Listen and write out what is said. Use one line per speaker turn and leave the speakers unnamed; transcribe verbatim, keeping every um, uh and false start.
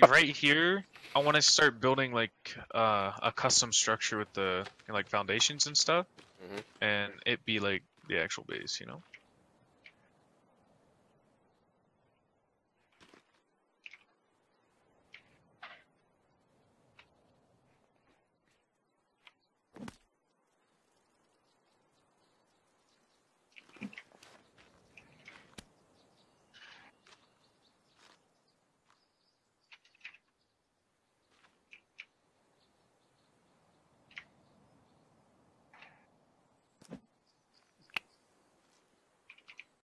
right here, I want to start building like uh, a custom structure with the like foundations and stuff,
Mhm.
and it be like the actual base, you know.